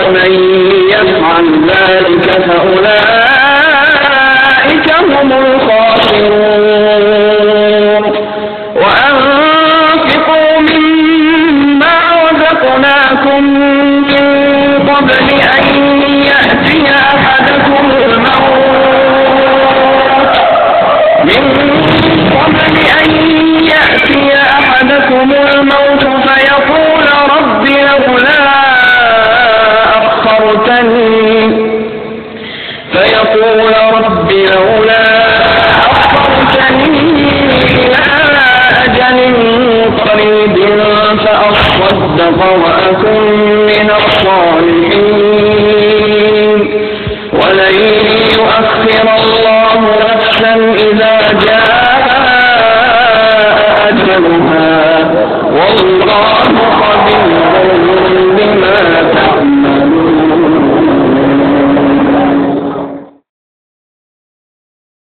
ومن يفعل ذلك فأولئك هم الخاسرون وأنفقوا مما رزقناكم من قبل أن يأتي أحدكم الموت فيقول رب لولا